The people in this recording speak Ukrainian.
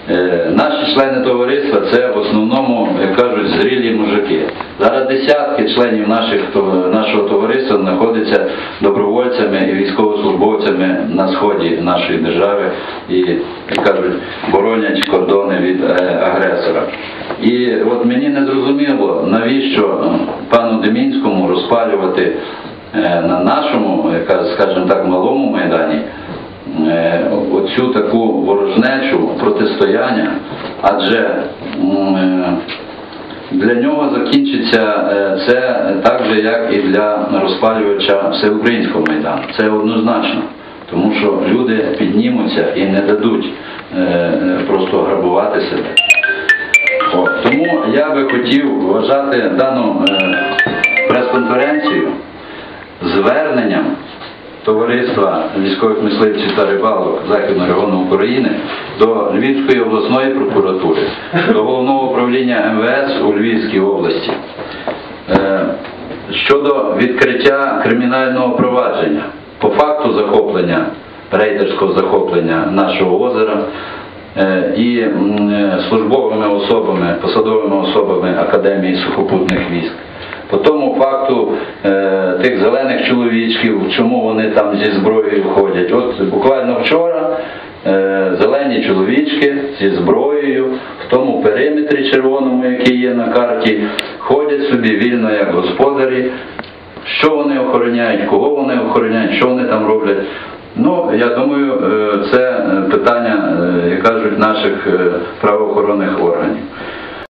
Наші члени товариства – це в основному, як кажуть, зрілі мужики. Зараз десятки членів нашого товариства знаходяться добровольцями і військовослужбовцями на сході нашої держави і, як кажуть, боронять кордони від агресора. І от мені не зрозуміло, навіщо пану Демінському розпалювати на нашому, скажімо так, малому Майдані оцю таку ворожнечу, протистояння, адже для нього закінчиться це так же, як і для розпалювача Всеукраїнського Майдану. Це однозначно, тому що люди піднімуться і не дадуть просто грабувати себе. Тому я би хотів вважати дану прес-конференцію зверненням Товариства військових мисливців та рибалок Західного регіону України до Львівської обласної прокуратури, до Головного управління МВС у Львівській області щодо відкриття кримінального провадження по факту захоплення, рейдерського захоплення нашого озера і службовими особами, посадовими особами Академії сухопутних військ. По тому факту тих зелених чоловічків, чому вони там зі зброєю ходять. От буквально вчора зелені чоловічки зі зброєю в тому периметрі червоному, який є на карті, ходять собі вільно як господарі. Що вони охороняють, кого вони охороняють, що вони там роблять. Ну, я думаю, це питання, як кажуть, наших правоохоронних органів.